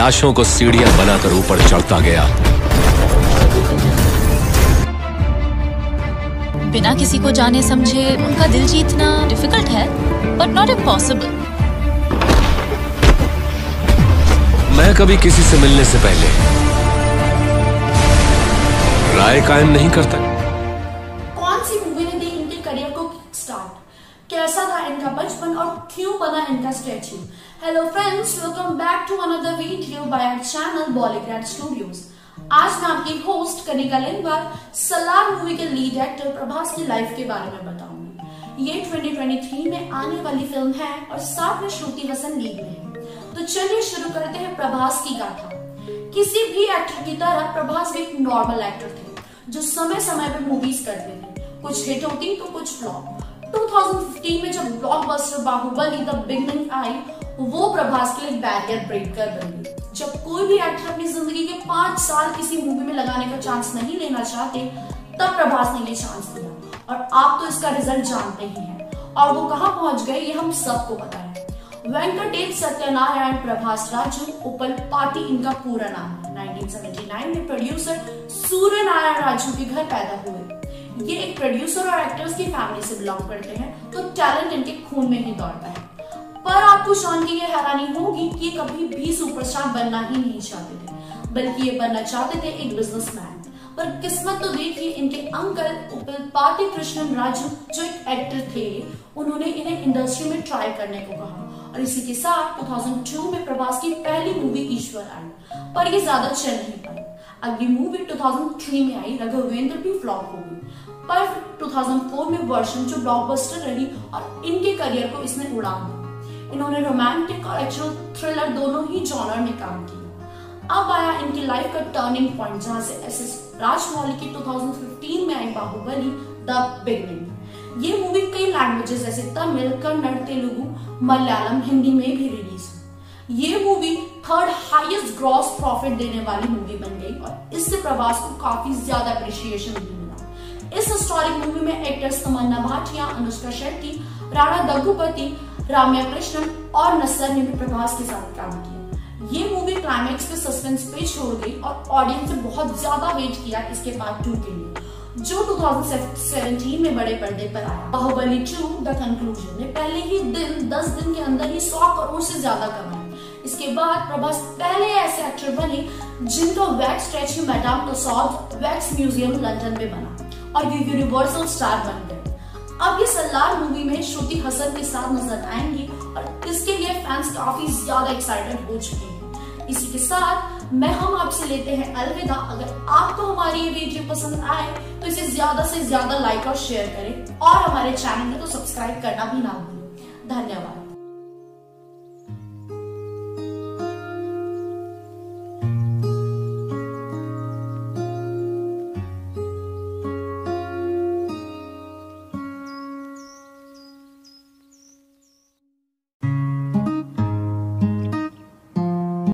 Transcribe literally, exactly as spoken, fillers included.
लाशों को सीढ़ियां बनाकर ऊपर चढ़ता गया। बिना किसी को जाने समझे उनका दिल जीतना डिफिकल्ट है, बट नॉट इम्पॉसिबल। मैं कभी किसी से मिलने से पहले राय कायम नहीं करता। कौन सी मूवी ने दी इनके करियर को किक स्टार्ट? कैसा था इनका बचपन और क्यों बना इनका statue? Hello friends, welcome back to another video by our channel Bollygrad studios. आज मैं आपकी होस्ट कनिका लिंगवार सलार मूवी के लीड एक्टर प्रभास की लाइफ के बारे में बताऊंगी। ये ट्वेंटी ट्वेंटी थ्री में आने वाली फिल्म है और साथ में श्रुति हसन लीड में है। तो चलिए शुरू करते हैं प्रभास की गाथा। किसी भी एक्टर की तरह प्रभास भी एक नॉर्मल एक्टर थे जो समय समय पे मूवीज करते थे। कुछ हिट होती तो कुछ फ्लॉप। दो हज़ार पंद्रह में जब ब्लॉकबस्टर बाहुबली द बिगनिंग आई, वो प्रभास के लिए बैरियर ब्रेकर बन गई। जब कोई भी एक्टर अपनी जिंदगी के पांच साल किसी मूवी में लगाने का चांस नहीं लेना चाहते, तब प्रभास ने ये चांस दिया और आप तो इसका रिजल्ट जानते ही हैं। और वो कहां पहुंच गए ये हम सबको पता है। वेंकटेश सत्यनारायण प्रभास राजू उपल पाटी इनका पूरा नाम है। उन्नीस सौ उन्यासी में प्रोड्यूसर सूर्य नारायण राजू के घर पैदा हुए। ये एक प्रोड्यूसर और एक्टर्स की फैमिली से बिलोंग करते हैं, तो टैलेंट इनके खून में ही दौड़ता है। पर आपको जान के ये हैरानी होगी कि ये कभी भी सुपरस्टार बनना ही नहीं चाहते थे, बल्कि ये बनना चाहते थे एक बिजनेसमैन। पर किस्मत तो देखिए, इनके अंकल उपल पाटी कृष्णन राजू जो एक एक्टर थे, उन्होंने इन्हें इंडस्ट्री में ट्राई करने को कहा और इसी के साथ दो हज़ार दो में प्रभास की पहली मूवी ईश्वर आई, पर ये ज्यादा चल नहीं पाई। अगली मूवी दो हज़ार तीन में आई राघवेंद्र भी फ्लॉप हो गई, पर दो हज़ार चार में वर्षन जो ब्लॉकबस्टर रही और इनके करियर को इसने उड़ान दी। इन्होंने रोमांटिक और एक्चुअल थ्रिलर दोनों ही जॉनर में काम किया। अब आया इनकी लाइफ का टर्निंग पॉइंट, जहां से एस एस राजमौली की दो हज़ार पंद्रह में आई बाहुबली द बिगनिंग। ये मूवी कई लैंग्वेजेस जैसे तमिल, कन्नड़, तेलुगु, मलयालम, हिंदी में भी रिलीज हुई। ये movie third highest gross profit देने वाली मूवी बन गई और इससे प्रभास को काफी ज्यादा अप्रिशिएशन भी मिला। इस हिस्टोरिक मूवी में एक्टर्स तमन्ना भाटिया, अनुष्का शेट्टी, राणा दग्गुपति, राम्या कृष्णन और नस्सर ने भी प्रभास के साथ काम किया। ये मूवी क्लाइमैक्स पे सस्पेंस पे छोड़ गई और ऑडियंस ने बहुत ज्यादा वेट किया इसके पार्ट टू के लिए, जो दो हज़ार सत्रह में बड़े पर्दे पर आया। बाहुबली टू द कंक्लूजन ने पहले ही दिन दस दिन के अंदर ही सौ करोड़ से ज्यादा कमाए। इसके बाद प्रभास पहले ऐसे एक्टर बने जिनका wax statue Madame Tussauds wax museum London में बना और ये यूनिवर्सल स्टार बन गए। अब ये सलार मूवी में श्रुति हसन के साथ नजर आएंगी और इसके लिए फैंस काफी ज्यादा एक्साइटेड हो चुके हैं। इसी के साथ मैं हम आपसे लेते हैं अलविदा। अगर आपको हमारी ये वीडियो पसंद आए तो इसे ज्यादा से ज्यादा लाइक और शेयर करें और हमारे चैनल को सब्सक्राइब करना भी ना भूलें। धन्यवाद।